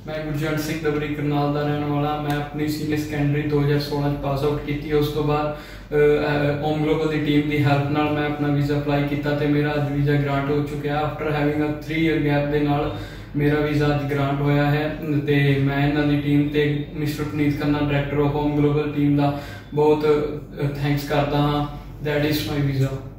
मैं गुरजंट सिंह दबरी करनाल का रहने वाला। मैं अपनी सीनियर सैकेंडरी 2016 पास आउट की। उस तो बाद ओम ग्लोबल की टीम की हेल्प नाल मैं अपना वीज़ा अप्लाई किया तो मेरा अज वीज़ा ग्रांट हो चुका। After having a 3 year gap के नाल मेरा वीज़ा अज ग्रांट होया है। तो मैं इन्हों की टीम ते mister Puneet Khanna director of Om global team का बहुत थैंक्स करता हाँ। That is my visa.